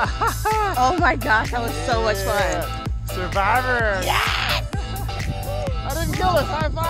Oh my gosh, that was so much fun. Survivor. Yes! I didn't kill us. High five.